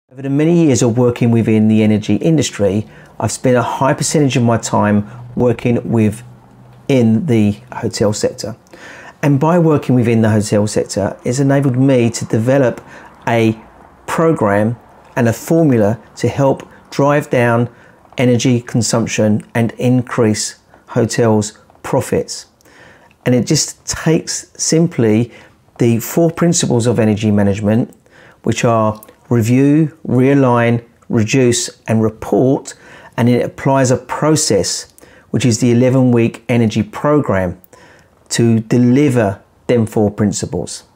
Over the many years of working within the energy industry, I've spent a high percentage of my time working within the hotel sector. And by working within the hotel sector, it's enabled me to develop a program and a formula to help drive down energy consumption and increase hotels' profits. And it just takes simply the 4 principles of energy management, which are review, realign, reduce and report, and it applies a process, which is the 11-week energy program, to deliver them 4 principles.